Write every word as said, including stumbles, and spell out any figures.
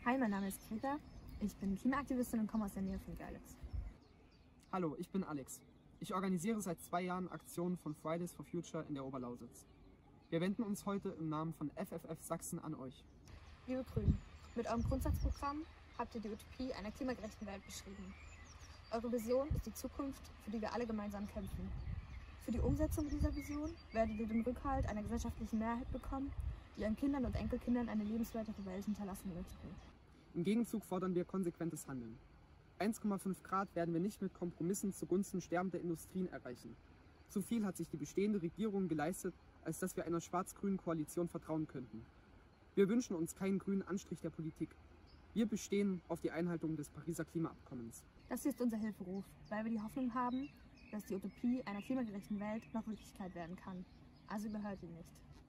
Hi, mein Name ist Greta. Ich bin Klimaaktivistin und komme aus der Nähe von Görlitz. Hallo, ich bin Alex. Ich organisiere seit zwei Jahren Aktionen von Fridays for Future in der Oberlausitz. Wir wenden uns heute im Namen von F F F Sachsen an euch. Liebe Grünen, mit eurem Grundsatzprogramm habt ihr die Utopie einer klimagerechten Welt beschrieben. Eure Vision ist die Zukunft, für die wir alle gemeinsam kämpfen. Für die Umsetzung dieser Vision werdet ihr den Rückhalt einer gesellschaftlichen Mehrheit bekommen, die ihren Kindern und Enkelkindern eine lebenswertere Welt hinterlassen möchten. Im Gegenzug fordern wir konsequentes Handeln. eins Komma fünf Grad werden wir nicht mit Kompromissen zugunsten sterbender Industrien erreichen. Zu viel hat sich die bestehende Regierung geleistet, als dass wir einer schwarz-grünen Koalition vertrauen könnten. Wir wünschen uns keinen grünen Anstrich der Politik. Wir bestehen auf die Einhaltung des Pariser Klimaabkommens. Das ist unser Hilferuf, weil wir die Hoffnung haben, dass die Utopie einer klimagerechten Welt noch Wirklichkeit werden kann. Also überhört ihn nicht.